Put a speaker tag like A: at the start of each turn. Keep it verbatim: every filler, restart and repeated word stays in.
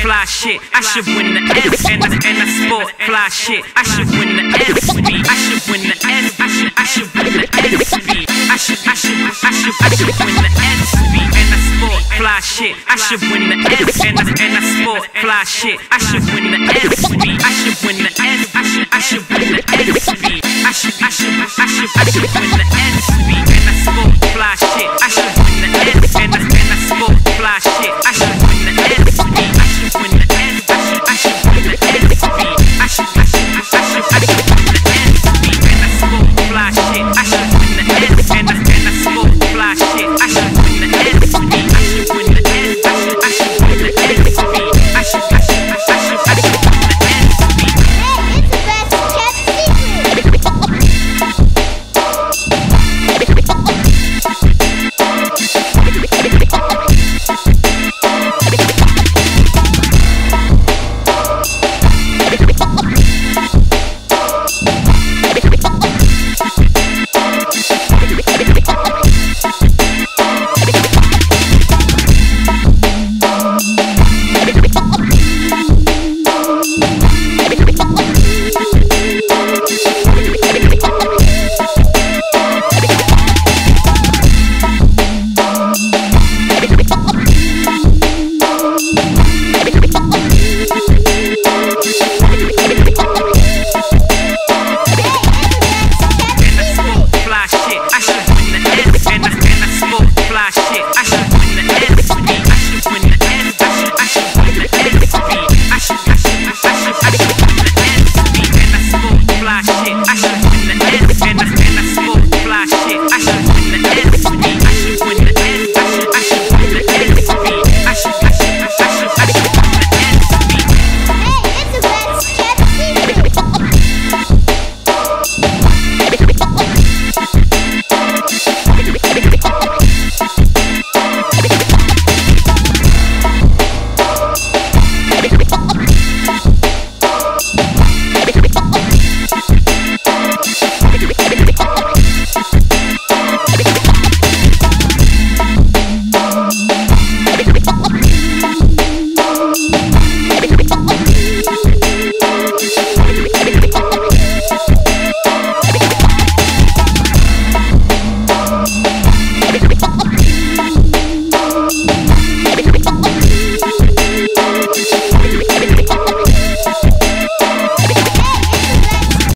A: fly shit. I should win the S and I, and I sport fly shit. I should win the S B. I should win the S. I should I should win the S B. I should I should I should I should win the S B and I sport fly shit. I should win the S and I, and I sport fly shit. I should win the S B. I should win the S. I should I should win the S B. I should I should I should I should win the S B and I sport fly shit. I should win the S and I, and I sport fly shit.